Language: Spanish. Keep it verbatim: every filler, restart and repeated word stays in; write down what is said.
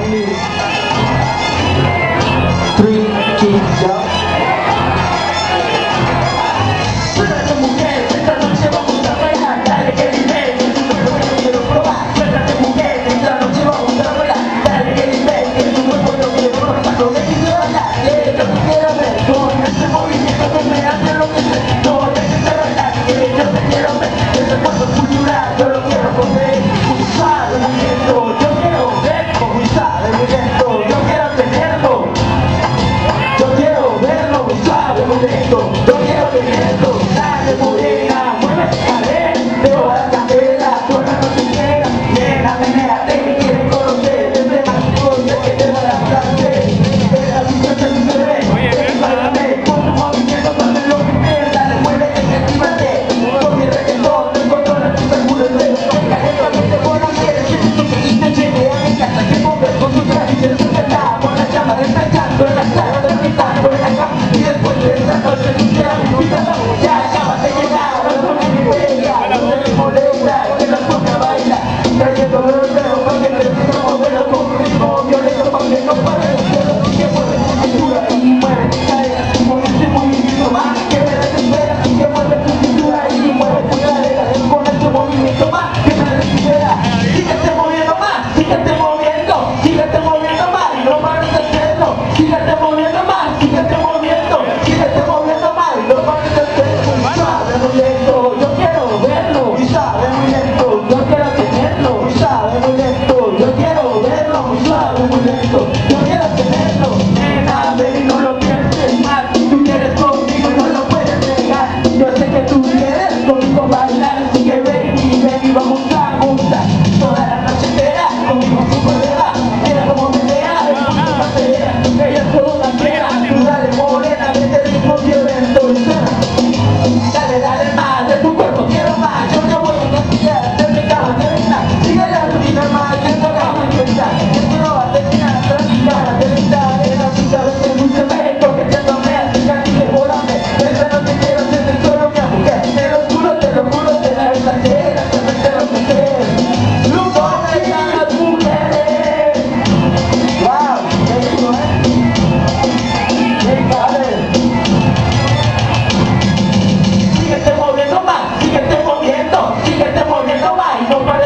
minutes. Three, two, go. Suéltate mujer, esta noche vamos a bailar. Dale que nivel, que tu cuerpo yo quiero probar. Suéltate mujer, esta noche vamos a bailar. Dale que nivel, que tu cuerpo yo quiero probar. No me quiero bailar, que yo te quiero ver. Con este movimiento que me hace lo que sé. No te quiero bailar, que yo te quiero ver. Este cuerpo es cultural, yo lo quiero comer. Un suave movimiento, yo quiero ver. Con un suave movimiento, yo quiero tenerlo. Yo quiero verlo, un suave movimiento, yo quiero tenerlo. Dale morena, mueve tu cadera, dejo la cadera, toda la noche entera. Nena, menea, te quieren conocer, te entregan tu coche, que te van a placer. Era tu coche, tu bebé, báilame, con tu movimiento, dame lo que quieras. Dale, muévete, que actívate, con mi reggaetón, te controla tu seguro de dedo. Calientamente por la miel, si tú quisiste, llegué a mi casa, que pongas con tu traje, y el sujetá, por la llama, destacando en la sala, destacando en la cama, y después de esa noche, tú te avisas, ya acabas de llegar, no me pega, no me molesta, que la ponga a bailar, trayendo los dedos, para que te diga moverlo con un ritmo violento, para que no pare el cielo, que mueve tu cintura, y mueve tu cadera, con este movimiento más, que me desespera, que mueve tu cintura, y mueve tu cadera, con este movimiento más, que me desespera, síguete moviendo más, síguete moviendo, síguete moviendo más, y no pares de hacerlo, síguete moviendo más, síguete moviendo, síguete moviendo más, y no pares de hacerlo, muy suave, muy lento, yo quiero verlo, muy suave, muy lento, yo quiero tenerlo, muy suave, muy lento, yo quiero verlo, muy suave, muy lento, yo quiero tenerlo, nena, ven y no lo pienses más, tú quieres conmigo y no lo puedes negar, yo sé que tú quieres conmigo bailar, así que ven y ven y vamos a gustar, toda la noche entera, conmigo tu colega, mira como me vea, el mundo más te vea, ella es toda entera, tú dale morena, vete ritmo violento, y suena, dale, dale más, de tu cuerpo quiero más, yo no voy a castigar, de mi cama te venga, sigue la rutina más, que no acabo de pensar, que tú no vas a terminar, tranquila, de verdad, en la vida de este mundo México, que te tomé, así que aquí te volame, esta noche quiero ser solo mi mujer, te lo juro, te lo juro, te la verdadera, te lo quiero meter, lujo de las mujeres, wow, qué lindo, eh, venga, a ver, síguete moviendo más, síguete moviendo, síguete moviendo más, y no